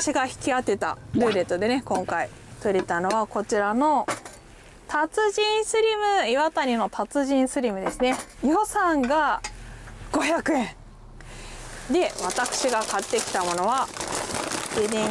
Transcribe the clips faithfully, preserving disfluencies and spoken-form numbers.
私が引き当てたルーレットでね、今回取れたのはこちらの達人スリム、岩谷の達人スリムですね。予算がごひゃくえんで、私が買ってきたものはででん、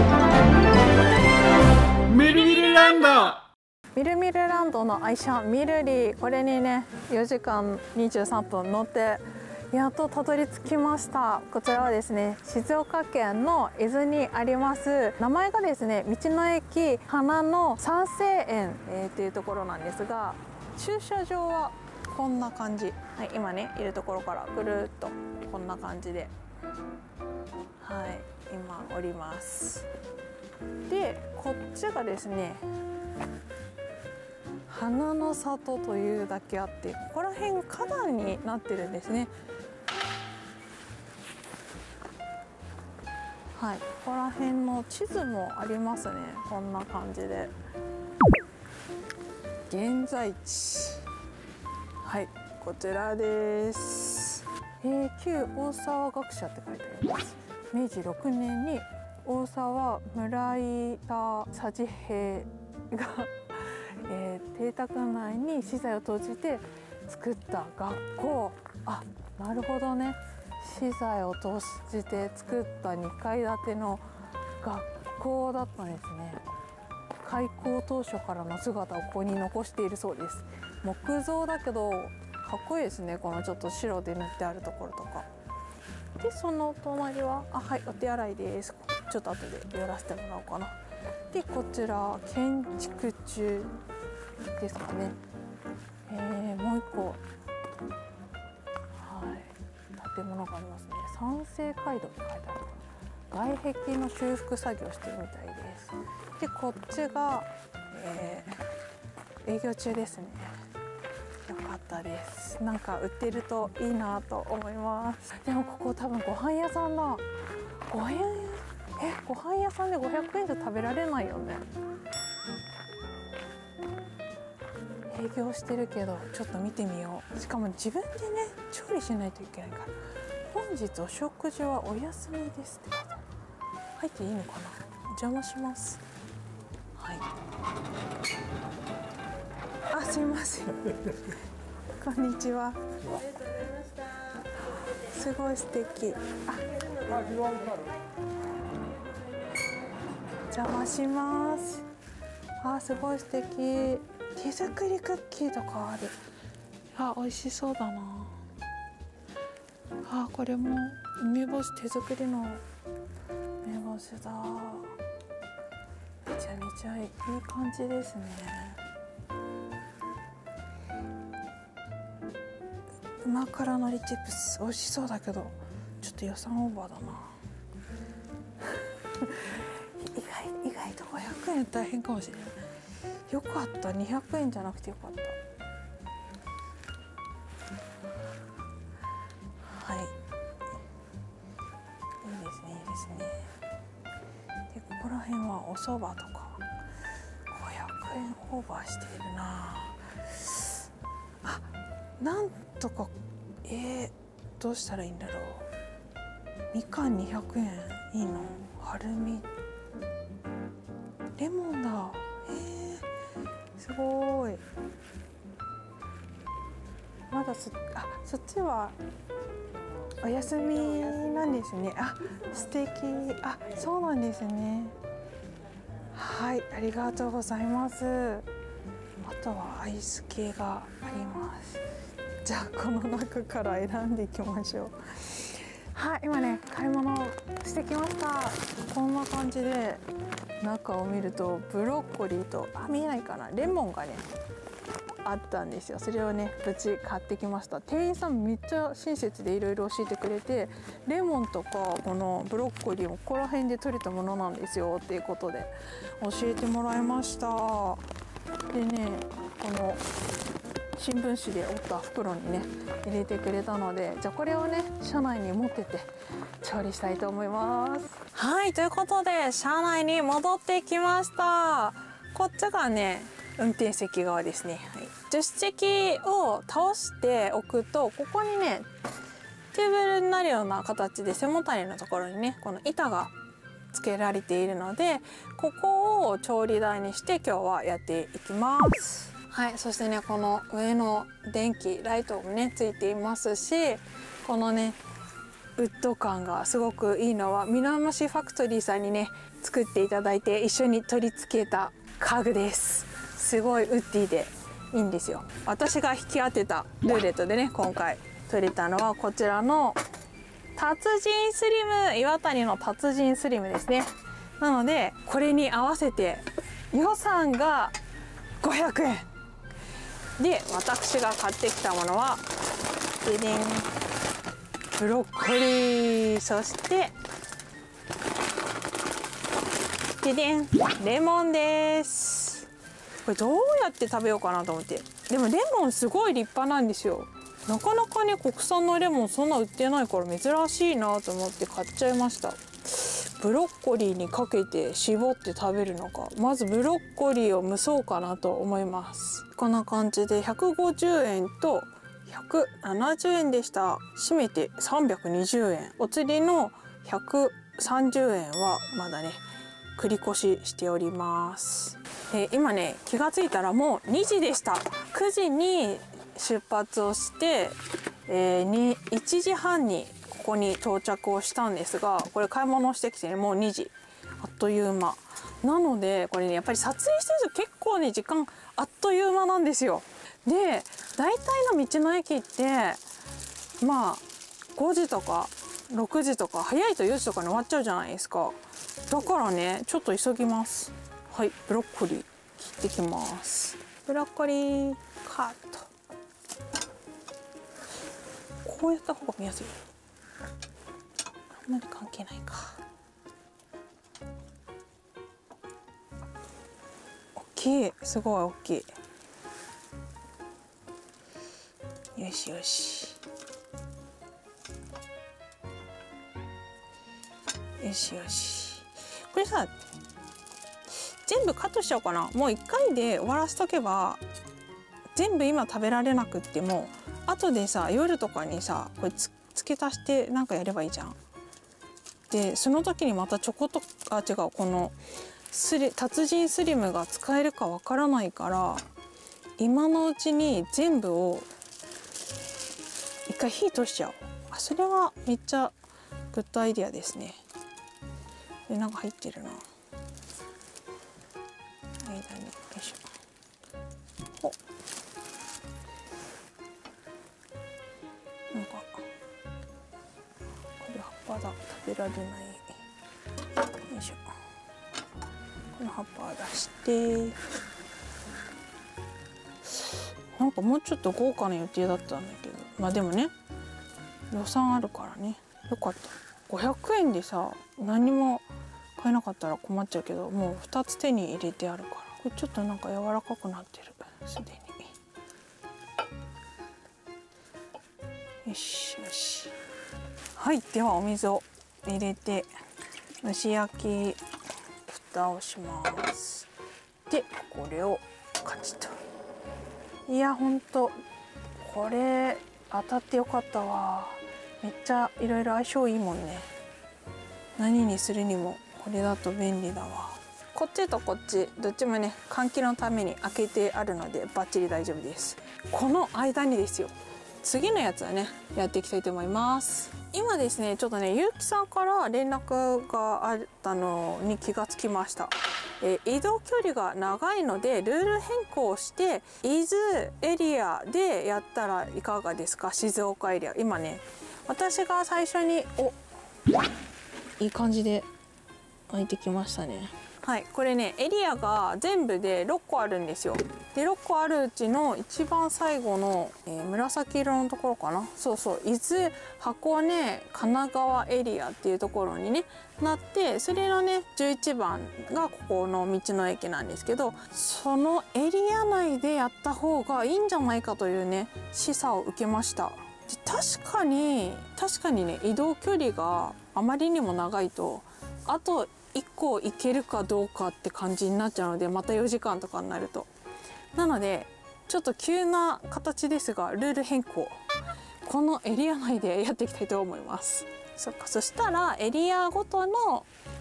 みるみるランド。 みるみるランドの愛車みるり、これにねよじかんにじゅうさんぷん乗ってやっとたどり着きました。こちらはですね、静岡県の伊豆にあります、名前がですね、道の駅花の三世園、えー、っていうところなんですが、駐車場はこんな感じ、はい、今ねいるところからぐるっとこんな感じで、はい、今降ります。でこっちがですね、花の里というだけあって、ここら辺花壇になってるんですね。はい、ここら辺の地図もありますね。こんな感じで現在地、はい、こちらです。えー、旧大沢学者って書いてあります。めいじろくねんに大沢村井田佐治平がえー、邸宅内に資材を投じて作った学校。あ、なるほどね、資材を投じて作ったにかい建ての学校だったんですね。開校当初からの姿をここに残しているそうです。木造だけどかっこいいですね、このちょっと白で塗ってあるところとかで。その隣は、あ、はい、お手洗いです。ちょっと後で寄らせてもらおうかな。でこちら建築中ですかね。えー、もう一個、はい、建物がありますね。三世街道って書いてある。外壁の修復作業してるみたいです。でこっちが、えー、営業中ですね。よかったです。なんか売ってるといいなと思います。でもここ多分ご飯屋さんだ。ごえん、えご飯屋さんでごひゃくえんじゃ食べられないよね。営業してるけどちょっと見てみよう。しかも自分でね調理しないといけないから。本日お食事はお休みですって書いてある。入っていいのかな。お邪魔します。はい、あ、すいませんこんにちは。すごい素敵。あ、邪魔します。あ、すごい素敵。手作りクッキーとかある。あ、美味しそうだな。あ、これも梅干し、手作りの梅干しだ。めちゃめちゃいい感じですね。旨辛のりチップス美味しそうだけどちょっと予算オーバーだな意外意外とごひゃくえん大変かもしれない。よかった、にひゃくえんじゃなくてよかった。はい、いいですね、いいですね。でここら辺はお蕎麦とかごひゃくえんオーバーしているなあ。なんとか、えー、どうしたらいいんだろう。みかんにひゃくえんいいの。はるみレモンだ。えー、すごい。まだそ、あ、そっちはお休みなんですね。あ、素敵。あ、そうなんですね。はい、ありがとうございます。あとはアイス系があります。じゃあこの中から選んでいきましょう。はい、今ね買い物してきました。こんな感じで中を見るとブロッコリーと、あ、見えないかな、レモンがねあったんですよ。それをね無事買ってきました。店員さんめっちゃ親切でいろいろ教えてくれて、レモンとかこのブロッコリーもここら辺で採れたものなんですよっていうことで教えてもらいました。でね、この新聞紙で折った袋にね入れてくれたので、じゃあこれをね車内に持ってって調理したいと思います。はい、ということで車内に戻ってきました。こっちがね運転席側ですね。はい、助手席を倒しておくと、ここにねテーブルになるような形で背もたれのところにねこの板がつけられているので、ここを調理台にして今日はやっていきます。はい、そしてね、この上の電気ライトもねついていますし、このねウッド感がすごくいいのはミナムシファクトリーさんにね作っていただいて一緒に取り付けた家具です。すごいウッディでいいんですよ。私が引き当てたルーレットでね今回取れたのはこちらの達人スリム、岩谷の達人スリムですね。なのでこれに合わせて予算がごひゃくえんで、私が買ってきたものはででんブロッコリー、そしてででんレモンです。これどうやって食べようかなと思って。でもレモンすごい立派なんですよ。なかなかね国産のレモンそんな売ってないから珍しいなと思って買っちゃいました。ブロッコリーにかけて絞って食べるのか、まずブロッコリーを蒸そうかなと思います。こんな感じでひゃくごじゅうえんとひゃくななじゅうえんでした。締めてさんびゃくにじゅうえん、お釣りのひゃくさんじゅうえんはまだね繰り越ししております。で今ね気がついたらもうにじでした。くじに出発をして、えー、にいちじはんにここに到着をしたんですが、これ買い物してきてねもうにじ、あっという間なので、これねやっぱり撮影してると結構ね時間あっという間なんですよ。で大体の道の駅ってまあごじとかろくじとか早いとよじとかに終わっちゃうじゃないですか。だからねちょっと急ぎます。はい、ブロッコリー切ってきます。ブロッコリーカット。こうやった方が見やすい。あんまり関係ないか。大きい、すごい大きい。よしよし。よしよし。これさ、全部カットしちゃおうかな。もう一回で終わらせとけば、全部今食べられなくっても、後でさ夜とかにさこれつ付け足してなんかやればいいじゃん。でその時にまたちょこっとあ違うこのスリ達人スリムが使えるかわからないから、今のうちに全部を一回火通しちゃおう。あ、それはめっちゃグッドアイディアですね。でなんか入ってるな間に。よいしょ。お、なんかこれ葉っぱだ、食べられない。よいしょ。この葉っぱを出して、なんかもうちょっと豪華な予定だったんだけど、まあでもね予算あるからねよかった。ごひゃくえんでさ何も買えなかったら困っちゃうけど、もうふたつ手に入れてあるから。これちょっとなんか柔らかくなってるすでに。よしよし。はい、ではお水を入れて蒸し焼き蓋をします。でこれをカチッと。いやほんとこれ当たってよかったわ。めっちゃいろいろ相性いいもんね。何にするにもこれだと便利だわ。こっちとこっちどっちもね換気のために開けてあるのでバッチリ大丈夫です。この間にですよ、次のやつはねやっていきたいと思います。今ですねちょっとねゆうきさんから連絡があったのに気がつきました。えー、移動距離が長いのでルール変更して伊豆エリアでやったらいかがですか。静岡エリア今ね私が最初においい感じで開いてきましたね。はい、これねエリアが全部でろっこあるんですよ。でろっこあるうちの一番最後の、えー、紫色のところかな。そうそう伊豆箱根神奈川エリアっていうところにねなって、それのねじゅういちばんがここの道の駅なんですけど、そのエリア内でやった方がいいんじゃないかというね示唆を受けました。で確かに確かにね移動距離があまりにも長いとあといっこ行けるかどうかって感じになっちゃうので、またよじかんとかになると。なのでちょっと急な形ですがルール変更このエリア内でやっていきたいと思います。そっか、そしたらエリアごとの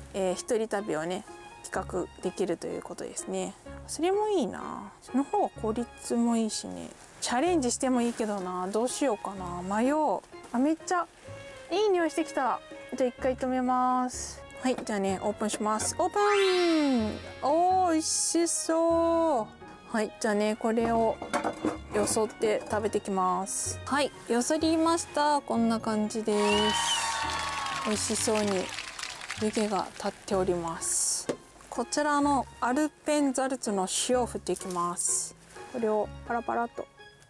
えー、一人旅をね企画できるということですね。それもいいな。その方が効率もいいしね。チャレンジしてもいいけどな。どうしようかな。迷う。あ、めっちゃいい匂いしてきた。じゃあ一回止めます。はい、じゃあねオープンします。オープン。おー、美味しそう。はい、じゃあねこれをよそって食べてきます。はい、よそりました。こんな感じです。美味しそうに湯気が立っております。こちらのアルペンザルツの塩を振っていきます。これをパラパラと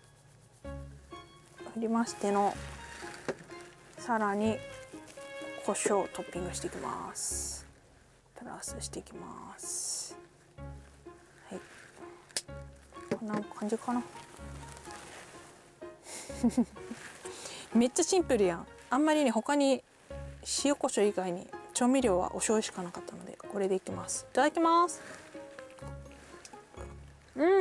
振りましての、さらに胡椒をトッピングしていきます。プラスしていきます。はい、こんな感じかな。めっちゃシンプルやん。あんまりね他に塩コショウ以外に調味料はお醤油しかなかったのでこれでいきます。いただきます。うん、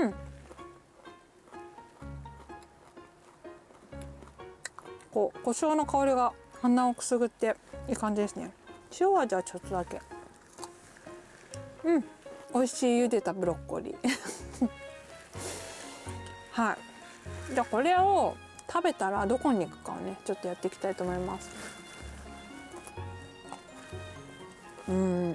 こう胡椒の香りが鼻をくすぐっていい感じですね。塩味はちょっとだけ。うん、美味しい茹でたブロッコリー。はい、じゃあこれを食べたらどこに行くかをねちょっとやっていきたいと思います。うん、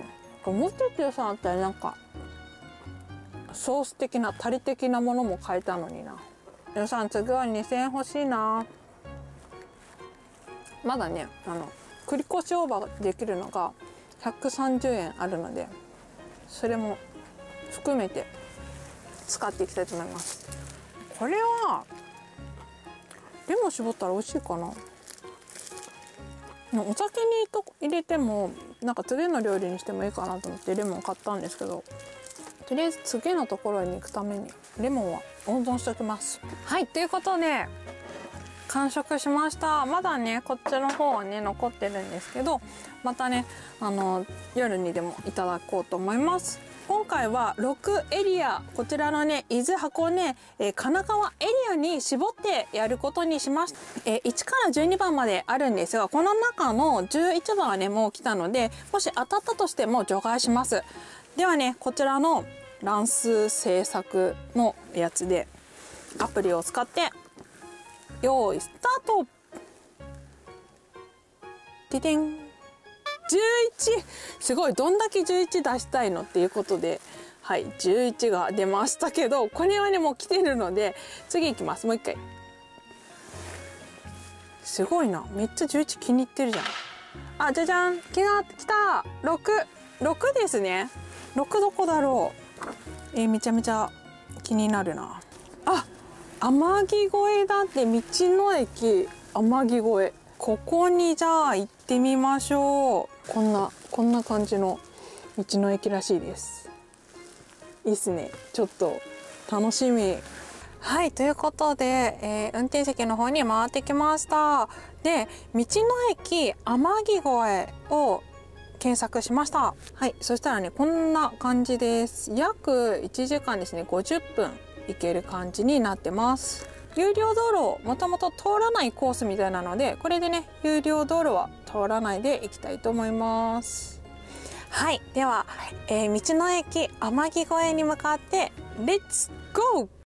もうちょっと予算あったらなんかソース的なタレ的なものも買えたのにな。予算次はにせんえん欲しいな。まだねあの繰り越しオーバーできるのがひゃくさんじゅうえんあるので、それも含めて使っていきたいと思います。これはレモン絞ったら美味しいかな。お酒にと入れてもなんか次の料理にしてもいいかなと思ってレモン買ったんですけど、とりあえず次のところに行くためにレモンは温存しておきます。はい、ということで完食しました。まだねこっちの方はね残ってるんですけど、またねあの夜にでもいただこうと思います。今回はろくエリア、こちらのね伊豆箱根、えー、神奈川エリアに絞ってやることにしました。えー、いちからじゅうにばんまであるんですが、この中のじゅういちばんはねもう来たので、もし当たったとしても除外します。ではねこちらの乱数制作のやつでアプリを使って用意スタート。ててん、じゅういち、すごい、どんだけじゅういち出したいのっていうことで、はい、じゅういちが出ましたけど、これはねもう来てるので次いきます。もう一回。すごいな、めっちゃじゅういち気に入ってるじゃん。あ、じゃじゃん、来た来た、ろく、ろくですね。ろくどこだろう。えー、めちゃめちゃ気になるな。あ、天城越えだって、道の駅天城越え。ここにじゃあ行ってみましょう。こんなこんな感じの道の駅らしいです。いいっすね。ちょっと楽しみ。はい、ということで、えー、運転席の方に回ってきました。で、道の駅天城越えを検索しました。はい、そしたらねこんな感じです。約いちじかんですね。ごじゅっぷん行ける感じになってます。有料道路もともと通らないコースみたいなので、これでね有料道路は通らないで行きたいと思います。はい、では、えー、道の駅天城越えに向かってレッツゴー。